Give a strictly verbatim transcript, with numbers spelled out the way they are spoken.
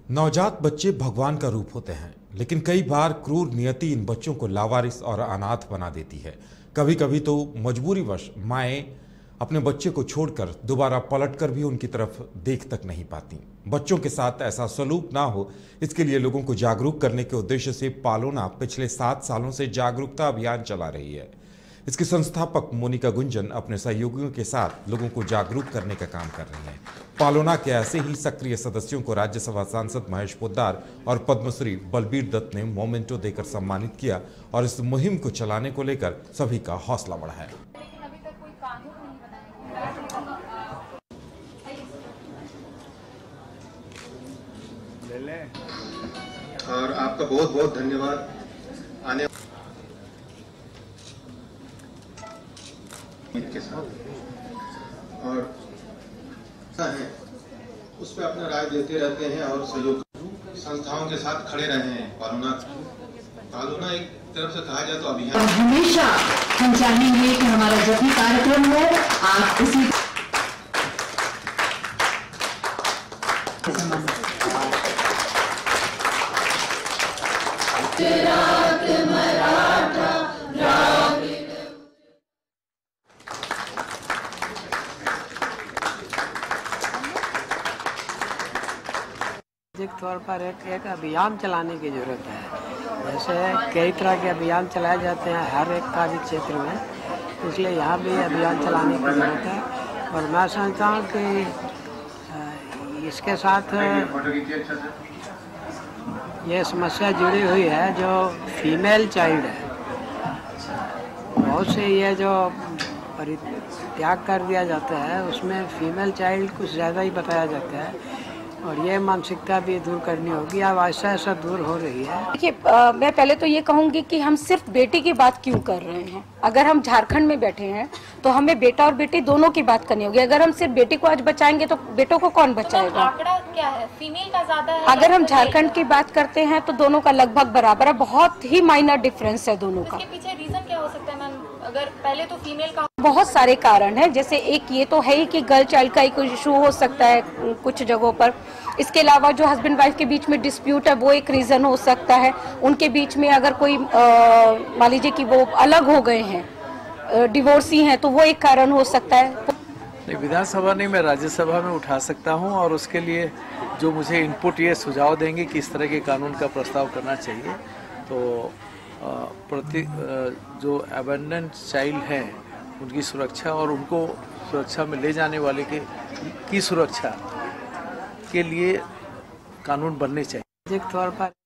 नवजात बच्चे भगवान का रूप होते हैं, लेकिन कई बार क्रूर नियति इन बच्चों को लावारिस और अनाथ बना देती है। कभी कभी तो मजबूरीवश माएँ अपने बच्चे को छोड़कर दोबारा पलटकर भी उनकी तरफ देख तक नहीं पाती। बच्चों के साथ ऐसा सलूक ना हो, इसके लिए लोगों को जागरूक करने के उद्देश्य से पालोना पिछले सात सालों से जागरूकता अभियान चला रही है। इसकी संस्थापक मोनिका गुंजन अपने सहयोगियों के साथ लोगों को जागरूक करने का काम कर रही हैं। पालोना के ऐसे ही सक्रिय सदस्यों को राज्यसभा सांसद महेश पोद्दार और पद्मश्री बलबीर दत्त ने मोमेंटो देकर सम्मानित किया और इस मुहिम को चलाने को लेकर सभी का हौसला बढ़ाया। और आपका बहुत बहुत धन्यवाद। आने के साथ और है उस पर अपना राय देते रहते हैं और सहयोग संस्थाओं के साथ खड़े रहे हैं। पालोना पालोना एक तरफ से कहा जाए तो अभियान हमेशा हम चाहेंगे कि हमारा जब भी कार्यक्रम हो आप उसी तौर पर एक एक अभियान चलाने की जरूरत है। जैसे कई तरह के अभियान चलाए जाते हैं हर एक कार्य क्षेत्र में, इसलिए यहाँ भी अभियान चलाने की जरूरत है। और मैं समझता हूँ कि इसके साथ ये समस्या जुड़ी हुई है जो फीमेल चाइल्ड है। बहुत से ये जो परित्याग कर दिया जाता है उसमें फीमेल चाइल्ड कुछ ज़्यादा ही बताया जाता है और ये मानसिकता भी दूर करनी होगी। अब ऐसा ऐसा दूर हो रही है। देखिए, मैं पहले तो ये कहूँगी कि हम सिर्फ बेटी की बात क्यों कर रहे हैं। अगर हम झारखंड में बैठे हैं तो हमें बेटा और बेटी दोनों की बात करनी होगी। अगर हम सिर्फ बेटी को आज बचाएंगे तो बेटों को कौन बचाएगा? आंकड़ा क्या है, फीमेल का ज्यादा है? अगर हम झारखंड की बात करते हैं तो दोनों का लगभग बराबर है। बहुत ही माइनर डिफरेंस है दोनों का। इसके पीछे रीजन क्या हो सकता है मैम? अगर पहले तो फीमेल का बहुत सारे कारण हैं। जैसे एक ये तो है ही कि गर्ल चाइल्ड का एक इशू हो सकता है कुछ जगहों पर। इसके अलावा जो हस्बैंड वाइफ के बीच में डिस्प्यूट है वो एक रीजन हो सकता है। उनके बीच में अगर कोई मान लीजिए कि वो अलग हो गए हैं, डिवोर्सी हैं, तो वो एक कारण हो सकता है। नहीं, विधानसभा नहीं, मैं राज्यसभा में उठा सकता हूं और उसके लिए जो मुझे इनपुट ये सुझाव देंगे कि इस तरह के कानून का प्रस्ताव करना चाहिए। तो प्रति जो अबेंडेंट चाइल्ड हैं उनकी सुरक्षा और उनको सुरक्षा में ले जाने वाले के की सुरक्षा के लिए कानून बनने चाहिए। तौर पर